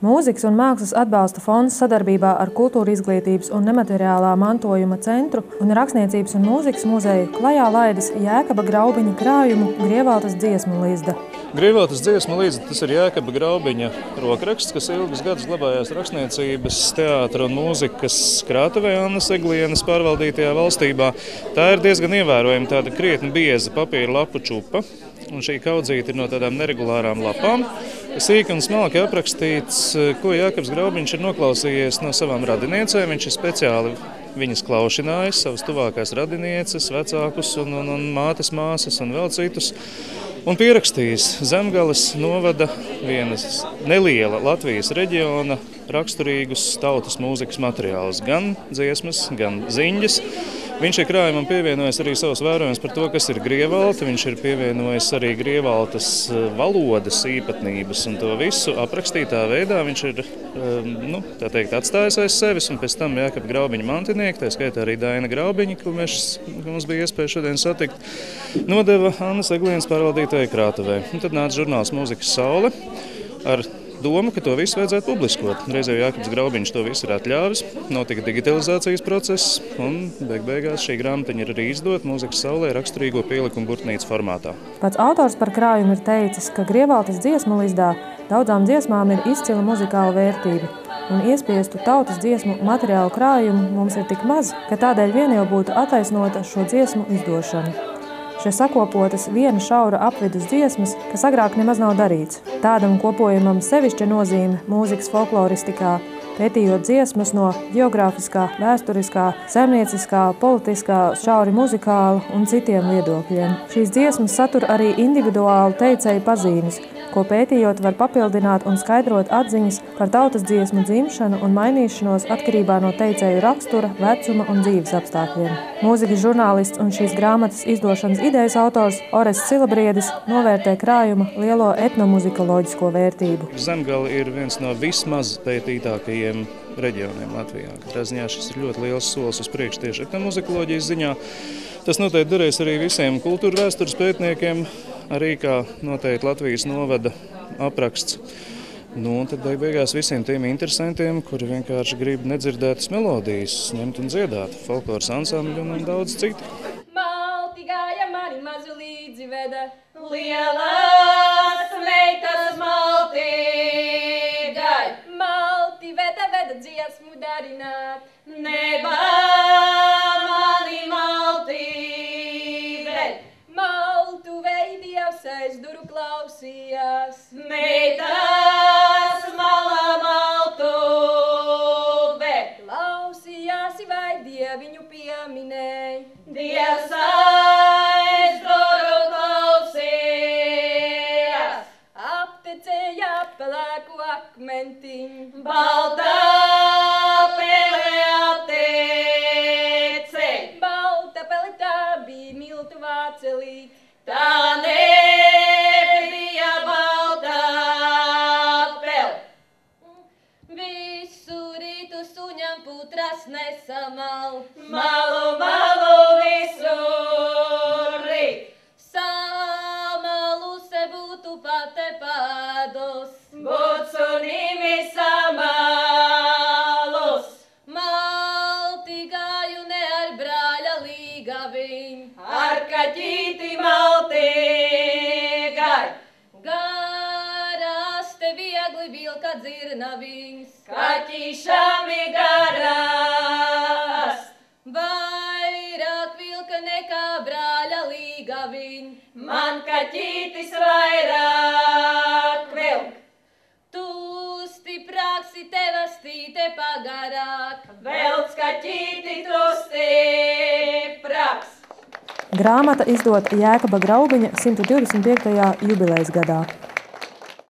Mūzikas un mākslas atbalsta fonds sadarbībā ar Kultūra izglītības un nemateriālā mantojuma centru un Rakstniecības un mūzikas muzeju klajā laidis Jēkaba Graubiņa krājumu Grievaltas dziesmu līzda. Grievaltas dziesmu līzda, tas ir Jēkaba Graubiņa rokraksts, kas ilgus gadus glabājās Rakstniecības, teātra un mūzikas krātuvē Annas Eglienes pārvaldītajā valstībā. Tā ir diezgan ievērojama tāda krietni bieza papīra lapu čupa, un šī kaudzīte ir no tādām neregulārām lapām. Sīki un smalki aprakstīts, ko Jēkabs Graubiņš ir noklausījies no savām radiniecēm. Viņš ir speciāli viņas klaušinājis, savas tuvākās radinieces, vecākus un mātes māsas un vēl citus. Un pierakstījis Zemgales novada vienas neliela Latvijas reģiona raksturīgus tautas mūzikas materiālus, gan dziesmas, gan ziņas. Viņš ir krājumam pievienojis arī savus vērojumus par to, kas ir Grievalta. Viņš ir pievienojis arī Grievaltas valodas īpatnības un to visu aprakstītā veidā. Viņš ir atstājis aiz sevis, un pēc tam Jēkaba Graubiņa mantinieki, tā skaitā arī Daina Graubiņa, ko mums bija iespēja šodien satikt, nodeva Annas Eglienes pārvaldītajai krātuvē. Un tad nāca žurnāls Mūzikas saule ar doma, ka to visu vajadzētu publiskot. Reiz jau Jēkabs Graubiņš to visu ir atļāvis, notika digitalizācijas process, un beigās šī grāmatiņa ir arī izdota Mūzikas saulē raksturīgo pielikumu burtnīcas formātā. Pats autors par krājumu ir teicis, ka Grievaltas dziesmu līzdā daudzām dziesmām ir izcila muzikāla vērtība, un iespiestu tautas dziesmu materiālu krājumu mums ir tik maz, ka tādēļ vien jau būtu attaisnota šo dziesmu izdošana. Šie sakopotas viena šaura apvidus dziesmas, kas agrāk nemaz nav darīts. Tādam kopojumam sevišķa nozīme mūzikas folkloristikā, pētījot dziesmas no geogrāfiskā, vēsturiskā, saimnieciskā, politiskā, šauri muzikāla un citiem viedokļiem. Šīs dziesmas satur arī individuālu teicēju pazīmes, ko pētījot var papildināt un skaidrot atziņas par tautas dziesmu dzimšanu un mainīšanos atkarībā no teicēju rakstura, vecuma un dzīves apstākļiem. Mūzikas žurnālists un šīs grāmatas izdošanas idejas autors Orests Cilabriedis novērtē krājuma lielo etnomuzikoloģisko vērtību. Zemgale ir viens no vismaz pētītākajiem reģioniem Latvijā. Katrā ziņā šis ir ļoti liels solis uz priekšu tieši etnomuzikoloģijas ziņā. Tas noteikti derēs arī visiem kultūra vēstures pētniekiem, arī kā noteikti Latvijas novada apraksts. Un tad beigās visiem tiem interesantiem, kuri vienkārši grib nedzirdētas melodijas, ņemt un dziedāt, folkloras ansambļi un daudz citu. Malti gāja mani mazu līdzi veda, lielas meitas malti gāja. Malti veda dziesmu darināt, nebā mani malti ved. Maltu veidījās aiz duru klausījās, meitas malā maltu ved. Klausījās vai dieviņu pieminēja, dievs aiz duru klausījās. Aptecēja pelēku akmentiņu, baltā pele aptecēja. Balta pele tā bija miltu vācelī, tā nebija balta pele. Visu rītu suņam putras nesamal, malu, malu visu rīt. Samalu se būtu pate pādos, būt sunimi samalus. Malti gāju ne ar brāļa līgaviņ, ar kaķīti malti gāju. Garās te viegli vilka dzirnaviņas, kaķīšami garās. Vairāk vilka nekā brāļa līgaviņ, man kaķītis vairāk vilk. Tu stiprāksi teva stīte pagarāk, velc kaķīti tu stiprāks. Grāmata izdota Jēkaba Graubiņa 125. jubilejas gadā.